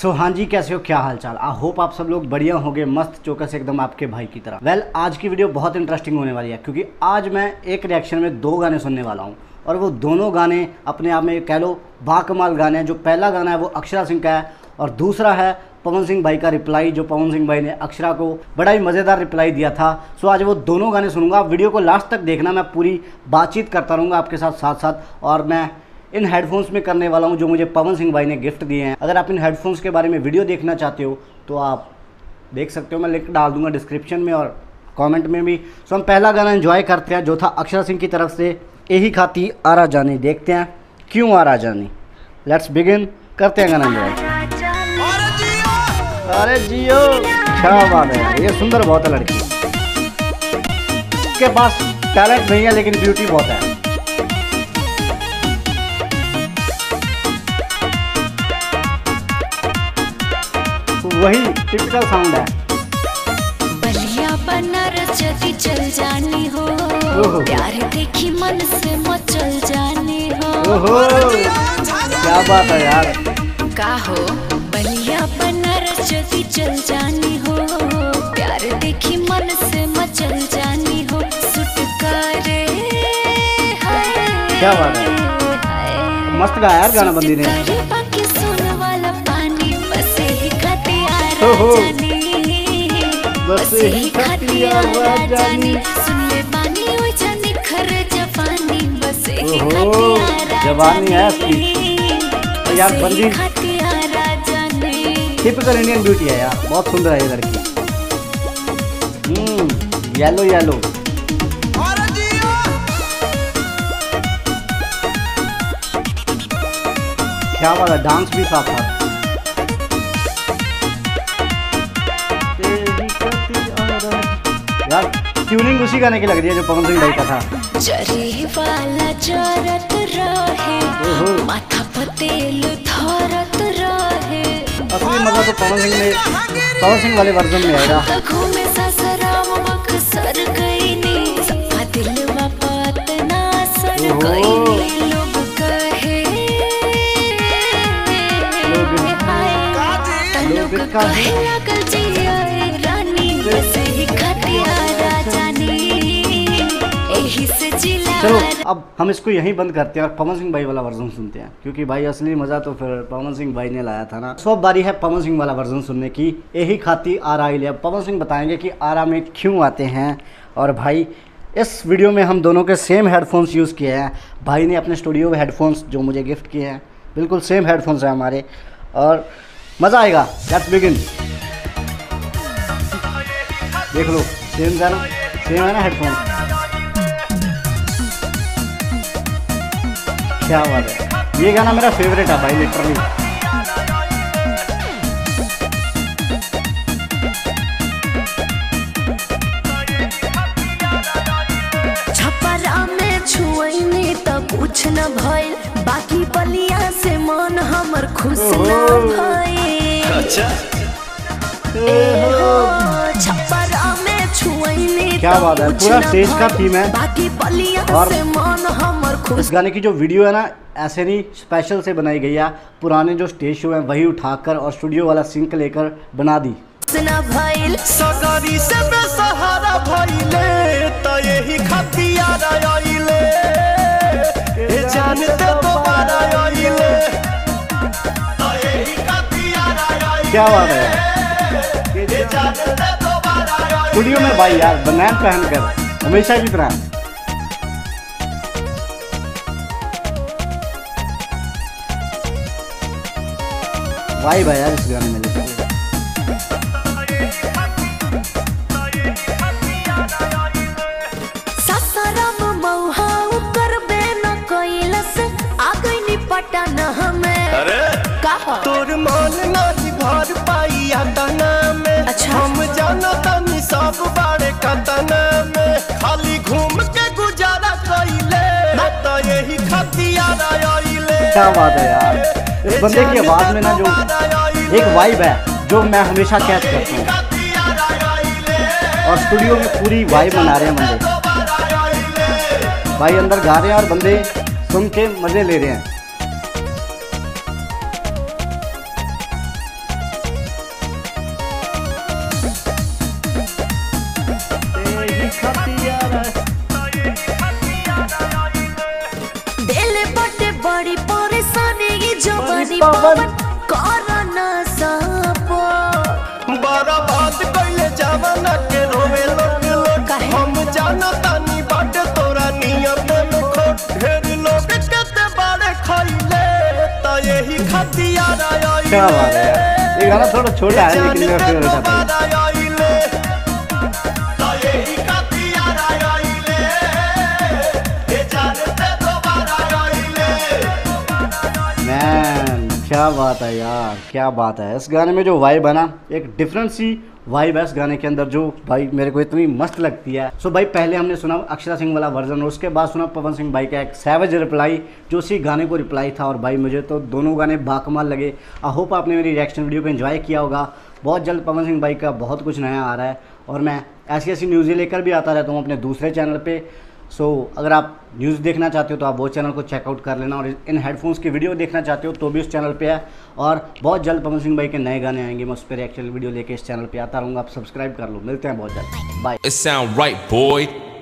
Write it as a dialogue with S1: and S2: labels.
S1: हाँ जी, कैसे हो, क्या हाल चाल। आई होप आप सब लोग बढ़िया होंगे, मस्त चौकस एकदम आपके भाई की तरह। वेल, आज की वीडियो बहुत इंटरेस्टिंग होने वाली है क्योंकि आज मैं एक रिएक्शन में 2 गाने सुनने वाला हूँ और वो दोनों गाने अपने आप में कह लो बाकमाल गाने हैं। जो पहला गाना है वो अक्षरा सिंह का है और दूसरा है पवन सिंह भाई का रिप्लाई, जो पवन सिंह भाई ने अक्षरा को बड़ा ही मज़ेदार रिप्लाई दिया था। आज वो दोनों गाने सुनूंगा। वीडियो को लास्ट तक देखना, मैं पूरी बातचीत करता रहूँगा आपके साथ। और मैं इन हेडफोन्स में करने वाला हूं जो मुझे पवन सिंह भाई ने गिफ्ट दिए हैं। अगर आप इन हेडफोन्स के बारे में वीडियो देखना चाहते हो तो आप देख सकते हो, मैं लिंक डाल दूंगा डिस्क्रिप्शन में और कमेंट में भी। हम पहला गाना एंजॉय करते हैं जो था अक्षरा सिंह की तरफ से, यही खाती आरा जानी। देखते हैं क्यों आरा जानी। लेट्स बिगिन, करते हैं गाना एंजॉय। अरे जियो, क्या बात है, ये सुंदर बहुत है लड़की, इसके पास टैलेंट नहीं है लेकिन ब्यूटी बहुत है। वही टिपिकल साउंड है।
S2: बलिया बनारस जदी चल जानी हो, प्यार देखी मन से मचल जानी हो।
S1: क्या बात है यार,
S2: का हो बलिया बनारस जदी चल जानी हो, प्यार देखी मन से मचल जानी हो। सुटकारे
S1: क्या बात है, मस्त गाया यार गाना बंदी ने।
S2: बस ही खाती आरा जानी, सुन ले बानी ओ जानी खर जवानी, बस ही खाती आरा
S1: जवानी है इसकी यार, बंदी
S2: खाती आरा जानी।
S1: टिपिकल इंडियन ब्यूटी है यार, बहुत सुंदर है ये लड़की। येलो येलो, क्या बात है, डांस भी साथ साथ। यार ट्यूनिंग उसी गाने की लग रही है जो पवन सिंह भाई का था।
S2: जरी वाला जरत रहे, माथा पतेल धरत रहे।
S1: असली मजा तो पवन सिंह वाले वर्जन में आएगा।
S2: घूमे ससुराम बक्सर गई नी, सपा दिलवा पतना सर गई। लोग कहे लगल जिया रानी, बस ही खाती आरा जानी, एही से जिला।
S1: चलो अब हम इसको यहीं बंद करते हैं और पवन सिंह भाई वाला वर्जन सुनते हैं क्योंकि भाई असली मजा तो फिर पवन सिंह भाई ने लाया था ना। अब बारी है पवन सिंह वाला वर्जन सुनने की, यही खाती आरा आई ले। अब पवन सिंह बताएंगे कि आरा में क्यों आते हैं। और भाई इस वीडियो में हम दोनों के सेम हेडफोन्स यूज़ किए हैं। भाई ने अपने स्टूडियो में हेडफोन्स जो मुझे गिफ्ट किए हैं, बिल्कुल सेम हेडफोन्स हैं हमारे और मज़ा आएगा। Let's begin. देख लो, सेम है ना हेडफोन। क्या बात है, ये गाना मेरा फेवरेट है भाई, लिटरली।
S2: छपरा में छुएनी तो कुछ न भइल, बाकी बलिया से मन हमर खुश न भइल। अच्छा छपरा में छुएनी,
S1: क्या बात है, पूरा स्टेज का थीम है।
S2: बाकी बलिया से मन हमर खुश।
S1: इस गाने की जो वीडियो है ना, ऐसे नहीं स्पेशल से बनाई गई है, पुराने जो स्टेज शो है वही उठाकर और स्टूडियो वाला सिंक लेकर बना दी।
S3: सगारी से बेसहारा भइले त यही खाती आरा आइले, ए जानते दोबारा आइले त यही खाती आरा आइले।
S1: क्या बात है, स्टूडियो में भाई यार बनैन पहनकर हमेशा की तरह। भाई यार इस गाने में
S3: तोर मान नाही भर पाई तना में। अच्छा। हम जाना तनी सब बारे कतना में, खाली घूम के गुजारा कइले त यही खाती आरा आइले।
S1: क्या बात है यार, इस बंदे की आवाज में ना जो एक वाइब है जो मैं हमेशा कैच करता हूँ और स्टूडियो में पूरी वाइब बना रहे हैं बंदे। भाई अंदर गा रहे हैं और बंदे सुन के मजे ले रहे हैं।
S2: बिहारी पवन कोरोना सापो
S3: बड़ा बात कइले जवाना के रोवे लोग लोग हम जानो तानी बाट तोरा नियम में खोट ढेर लोग केते बारे खइले त यही खतियार आइले।
S1: क्या बात है यार, ये गाना थोड़ा छोटा है लेकिन मेरा फेवरेट है। मैन क्या बात है यार, क्या बात है। इस गाने में जो वाइब है ना, एक डिफरेंट सी वाइब है इस गाने के अंदर, जो भाई मेरे को इतनी मस्त लगती है। सो भाई पहले हमने सुना अक्षरा सिंह वाला वर्जन और उसके बाद सुना पवन सिंह भाई का एक सैवेज रिप्लाई जो उसी गाने को रिप्लाई था। और भाई मुझे तो दोनों गाने बाकमाल लगे। आई होप आपने मेरी रिएक्शन वीडियो को एंजॉय किया होगा। बहुत जल्द पवन सिंह भाई का बहुत कुछ नया आ रहा है और मैं ऐसी ऐसी न्यूज़ें लेकर भी आता रहता हूँ अपने दूसरे चैनल पे। सो अगर आप न्यूज़ देखना चाहते हो तो आप वो चैनल को चेकआउट कर लेना, और इन हेडफोन्स की वीडियो देखना चाहते हो तो भी उस चैनल पे है। और बहुत जल्द पवन सिंह भाई के नए गाने आएंगे, मैं उस पर रिएक्शन वीडियो लेके इस चैनल पे आता रहूँगा। आप सब्सक्राइब कर लो। मिलते हैं बहुत जल्द, बाय।